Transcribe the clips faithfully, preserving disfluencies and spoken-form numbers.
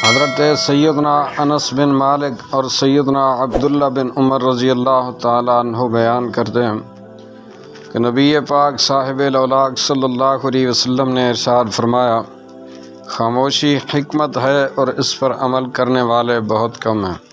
حضرت سیدنا انس بن مالک اور سیدنا عبداللہ بن عمر رضی اللہ تعالیٰ عنہ بیان کرتے ہیں کہ نبی پاک صاحب الاولاق صلی اللہ علیہ وسلم نے ارشاد فرمایا، خاموشی حکمت ہے اور اس پر عمل کرنے والے بہت کم ہیں۔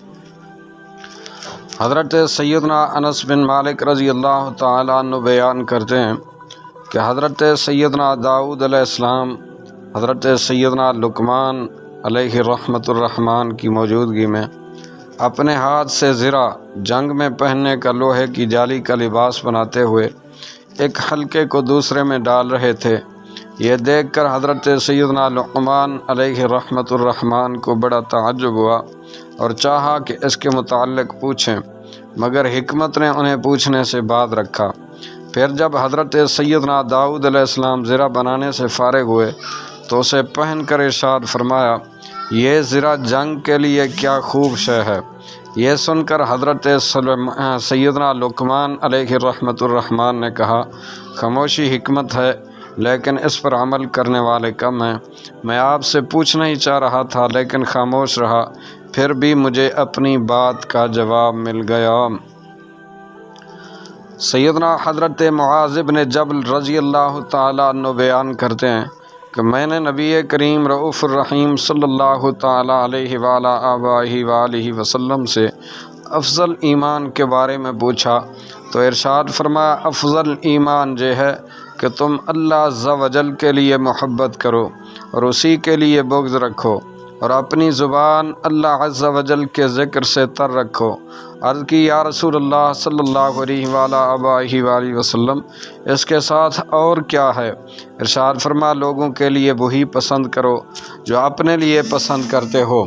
حضرت سیدنا انس بن مالک رضی اللہ تعالیٰ عنہ بیان کرتے ہیں کہ حضرت سیدنا داؤد علیہ السلام حضرت سیدنا لقمان علیہ رحمت الرحمن کی موجودگی میں اپنے ہاتھ سے زرہ جنگ میں پہننے کا لوہے کی جالی کا لباس بناتے ہوئے ایک حلقے کو دوسرے میں ڈال رہے تھے۔ یہ دیکھ کر حضرت سیدنا لقمان علیہ رحمت الرحمن کو بڑا تعجب ہوا اور چاہا کہ اس کے متعلق پوچھیں، مگر حکمت نے انہیں پوچھنے سے باز رکھا۔ پھر جب حضرت سیدنا داؤد علیہ السلام زرہ بنانے سے فارغ ہوئے تو اسے پہن کر ارشاد فرمایا، یہ زرہ جنگ کے لیے کیا خوب شے ہے۔ یہ سن کر حضرت سیدنا لقمان علیہ رحمت الرحمن نے کہا، خاموشی حکمت ہے لیکن اس پر عمل کرنے والے کم ہیں۔ میں آپ سے پوچھنا ہی چاہ رہا تھا لیکن خاموش رہا، پھر بھی مجھے اپنی بات کا جواب مل گیا۔ سیدنا حضرت معاذ بن جبل رضی اللہ تعالیٰ عنہ بیان کرتے ہیں کہ میں نے نبی کریم رؤوف الرحیم صلی اللہ تعالیٰ علیہ وآلہ آبائہ وآلہ وسلم سے افضل ایمان کے بارے میں پوچھا تو ارشاد فرمایا، افضل ایمان یہ ہے کہ تم اللہ عز و جل کے لیے محبت کرو اور اسی کے لیے بغض رکھو اور اپنی زبان اللہ عز و جل کے ذکر سے تر رکھو۔ عرض کی، یا رسول اللہ صلی اللہ علیہ وآلہ آبائہ وآلہ وسلم، اس کے ساتھ اور کیا ہے؟ ارشاد فرما، لوگوں کے لیے وہی پسند کرو جو اپنے لیے پسند کرتے ہو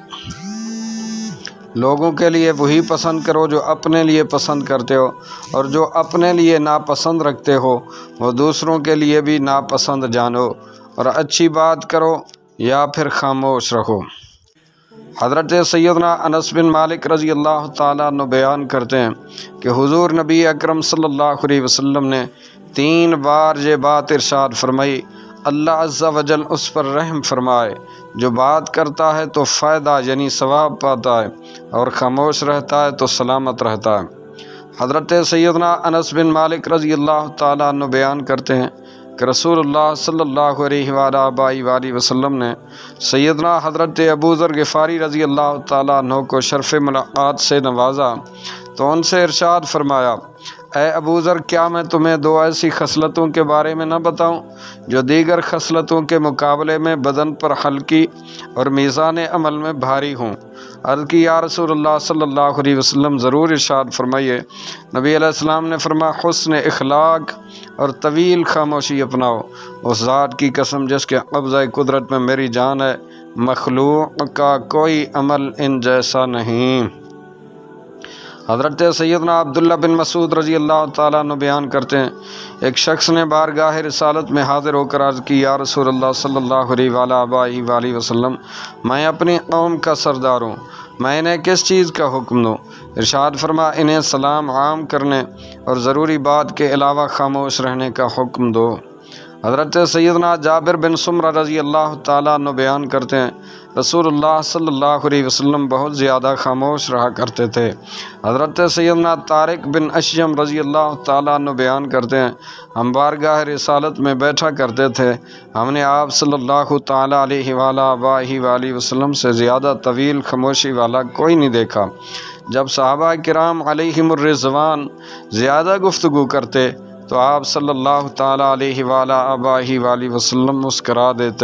لوگوں کے لیے وہی پسند کرو جو اپنے لیے پسند کرتے ہو، اور جو اپنے لیے ناپسند رکھتے ہو وہ دوسروں کے لیے بھی ناپسند جانو، اور اچھی بات کرو یا پھر خاموش رہو۔ حضرت سیدنا انس بن مالک رضی اللہ تعالیٰ عنہ بیان کرتے ہیں کہ حضور نبی اکرم صلی اللہ علیہ وسلم نے تین بار یہ بات ارشاد فرمائی، اللہ عز و جل اس پر رحم فرمائے، جو بات کرتا ہے تو فائدہ یعنی ثواب پاتا ہے اور خاموش رہتا ہے تو سلامت رہتا ہے۔ حضرت سیدنا انس بن مالک رضی اللہ تعالیٰ عنہ بیان کرتے ہیں کہ رسول اللہ صلی اللہ علیہ وآلہ وسلم نے سیدنا حضرت ابو ذر غفاری رضی اللہ تعالیٰ عنہ کو شرف ملاقات سے نوازا تو ان سے ارشاد فرمایا، اے ابو ذر، کیا میں تمہیں دو ایسی خصلتوں کے بارے میں نہ بتاؤں جو دیگر خصلتوں کے مقابلے میں بدن پر ہلکی اور میزان عمل میں بھاری ہوں؟ عرض کی، یا رسول اللہ صلی اللہ علیہ وسلم، ضرور ارشاد فرمائیے۔ نبی علیہ السلام نے فرمایا، حسن اخلاق اور طویل خاموشی اپناؤ۔ اس ذات کی قسم جس کے قبضہ قدرت میں میری جان ہے، مخلوق کا کوئی عمل ان جیسا نہیں۔ حضرت سیدنا عبداللہ بن مسعود رضی اللہ تعالیٰ عنہ بیان کرتے ہیں، ایک شخص نے بارگاہ رسالت میں حاضر ہو کر عرض کی، یا رسول اللہ صلی اللہ علیہ وآلہ وسلم، میں اپنی قوم کا سردار ہوں، میں انہیں کس چیز کا حکم دوں؟ ارشاد فرما، انہیں سلام عام کرنے اور ضروری بات کے علاوہ خاموش رہنے کا حکم دو۔ حضرت سیدنا جابر بن سمرہ رضی اللہ تعالیٰ عنہ بیان کرتے ہیں، رسول اللہ صلی اللہ علیہ وسلم بہت زیادہ خاموش رہا کرتے تھے۔ حضرت سیدنا طارق بن اشیم رضی اللہ تعالیٰ عنہ بیان کرتے ہیں، ہم بارگاہ رسالت میں بیٹھا کرتے تھے، ہم نے آپ صلی اللہ تعالیٰ علیہ وآلہ وسلم سے زیادہ طویل خاموشی والا کوئی نہیں دیکھا۔ جب صحابہ کرام علیہم الرضوان زیادہ گفتگو کرتے تو آپ صلی اللہ تعالیٰ علیہ وآلہ وسلم مسکرا دیتے۔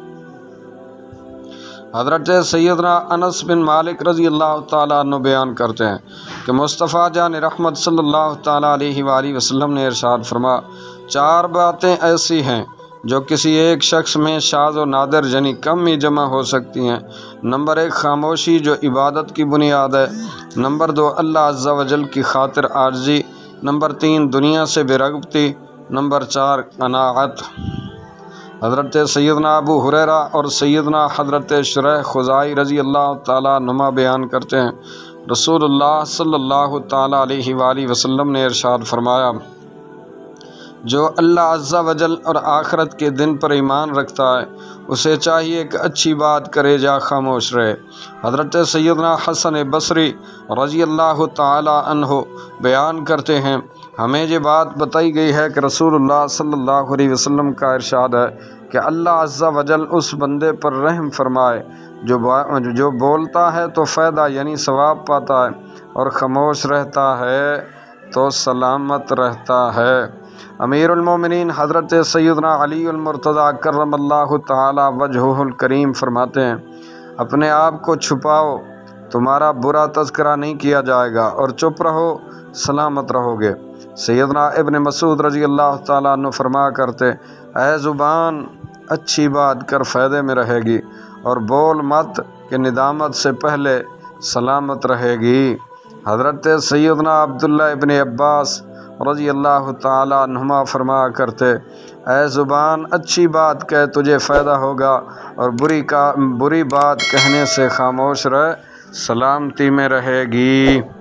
حضرت سیدنا انس بن مالک رضی اللہ تعالیٰ عنہ بیان کرتے ہیں کہ مصطفیٰ جان رحمت صلی اللہ تعالیٰ علیہ وآلہ وسلم نے ارشاد فرما، چار باتیں ایسی ہیں جو کسی ایک شخص میں شاذ و نادر یعنی کم ہی جمع ہو سکتی ہیں۔ نمبر ایک، خاموشی جو عبادت کی بنیاد ہے۔ نمبر دو، اللہ عز و جل کی خاطر عاجزی۔ نمبر تین، دنیا سے بے رغبتی۔ نمبر چار، قناعت۔ حضرت سیدنا ابو ہریرہ اور سیدنا حضرت شریح خزائی رضی اللہ تعالیٰ عنہما بیان کرتے ہیں، رسول اللہ صلی اللہ تعالیٰ علیہ وآلہ وسلم نے ارشاد فرمایا، جو اللہ عز و جل اور آخرت کے دن پر ایمان رکھتا ہے اسے چاہیے کہ اچھی بات کرے جا خاموش رہے۔ حضرت سیدنا حسن بصری رضی اللہ تعالی عنہ بیان کرتے ہیں، ہمیں یہ بات بتائی گئی ہے کہ رسول اللہ صلی اللہ علیہ وسلم کا ارشاد ہے کہ اللہ عز و جل اس بندے پر رحم فرمائے جو جو بولتا ہے تو فائدہ یعنی ثواب پاتا ہے، اور خاموش رہتا ہے تو سلامت رہتا ہے۔ امیر المومنین حضرت سیدنا علی المرتضیٰ کرم اللہ تعالی وجہہ الکریم فرماتے ہیں، اپنے آپ کو چھپاؤ، تمہارا برا تذکرہ نہیں کیا جائے گا، اور چپ رہو، سلامت رہو گے۔ سیدنا ابن مسعود رضی اللہ تعالیٰ عنہ فرما کرتے، اے زبان اچھی بات کر فائدے میں رہے گی، اور بول مت کہ ندامت سے پہلے سلامت رہے گی۔ حضرت سیدنا عبداللہ ابن عباس رضی اللہ تعالیٰ عنہما فرما کرتے، اے زبان اچھی بات کہہ تجھے فائدہ ہوگا، اور بری کا بری بات کہنے سے خاموش رہ، سلامتی میں رہے گی۔